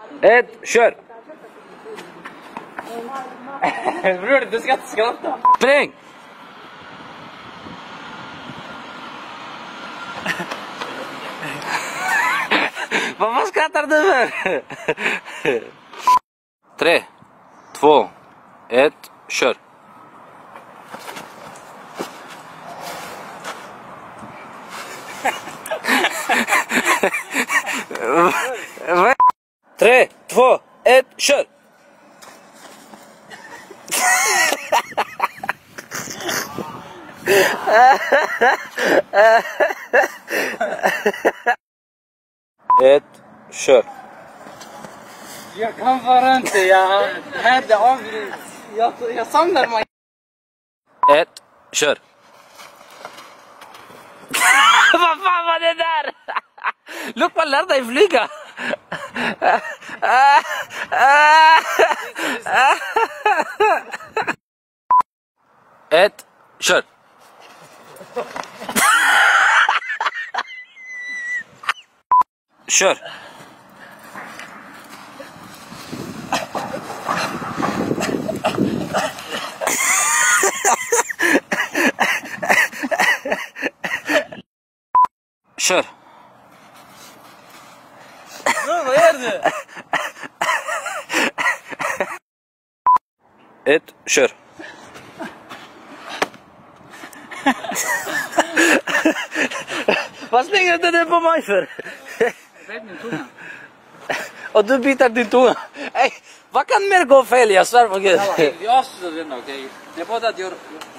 1, kör! Bror, du ska inte skratta. Spring! Vad skrattar du för? 3, 2, 1, kör! Tre, två, ett, kör! Ett, kör! Jag kan bara inte, jag hade avligt. Jag samlar mig. Ett, kör! Vad fan var det där? Look, man lär dig flyga! Ett, kör! Kör! Kör! Vad gör du? Ett, kör! Vad slänger du det på mig för? Jag vet min tunga. Och du bitar din tunga. Ey, vad kan mer gå fel? Jag svär på Gud. Jag avslutar den, okej? Jag bara att jag